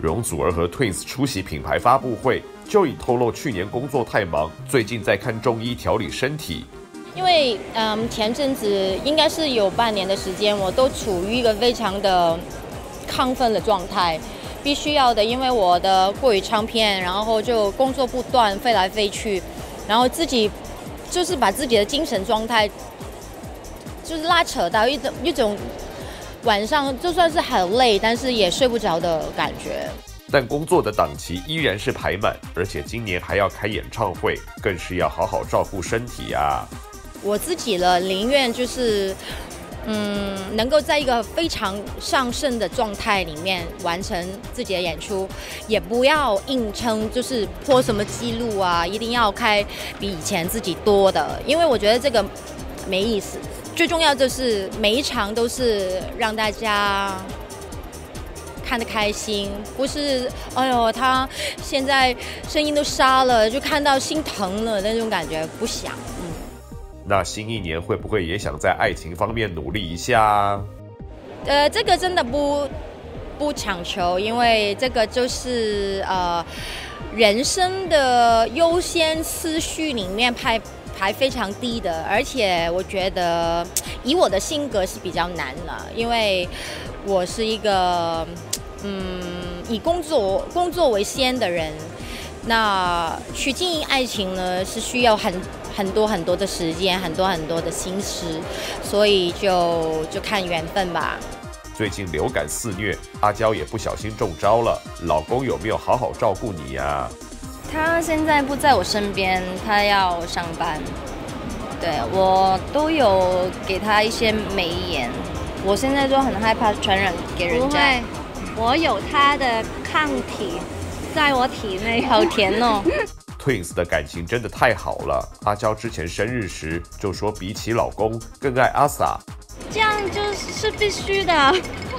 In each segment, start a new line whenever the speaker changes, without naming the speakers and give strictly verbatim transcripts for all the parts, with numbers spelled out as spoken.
容祖儿和 Twins 出席品牌发布会，就已透露去年工作太忙，最近在看中医调理身体。
因为嗯，前阵子应该是有半年的时间，我都处于一个非常的亢奋的状态，必须要的，因为我的国语唱片，然后就工作不断，飞来飞去，然后自己就是把自己的精神状态就是拉扯到一种一种晚上就算是很累，但是也睡不着的感觉。
但工作的档期依然是排满，而且今年还要开演唱会，更是要好好照顾身体啊。
我自己呢，宁愿就是，嗯，能够在一个非常上升的状态里面完成自己的演出，也不要硬撑，就是破什么记录啊，一定要开比以前自己多的，因为我觉得这个没意思。最重要就是每一场都是让大家看得开心，不是哎呦他现在声音都沙了，就看到心疼了那种感觉，不想。嗯。
那新一年会不会也想在爱情方面努力一下啊？
呃，这个真的不不强求，因为这个就是呃人生的优先次序里面排排非常低的，而且我觉得以我的性格是比较难了，因为我是一个嗯以工作工作为先的人，那去经营爱情呢是需要很。很多很多的时间，很多很多的心思，所以就就看缘分吧。
最近流感肆虐，阿娇也不小心中招了，老公有没有好好照顾你呀、啊？
他现在不在我身边，他要上班，对我都有给他一些美颜，我现在就很害怕传染给人家。
我有他的抗体在我体内，
好甜哦。
Twins 的感情真的太好了，阿娇之前生日时就说比起老公更爱阿 sa，
这样就是必须的。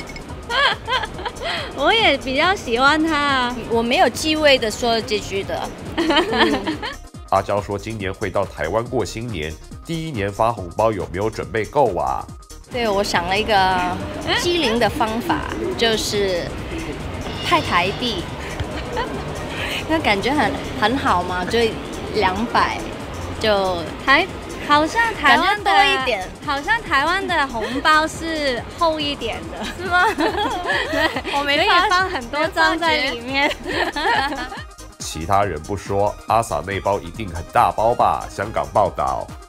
我也比较喜欢他，
我没有忌讳的说这句的。
嗯、阿娇说今年会到台湾过新年，第一年发红包有没有准备够啊？
对，我想了一个机灵的方法，就是派台币。那感觉很很好嘛，就两百，就
还好像台湾的
多一点，
好像台湾的红包是厚一点的，
是吗？
对，我没可以放很多张在里面。
其他人不说，阿 sa 那包一定很大包吧？香港报道。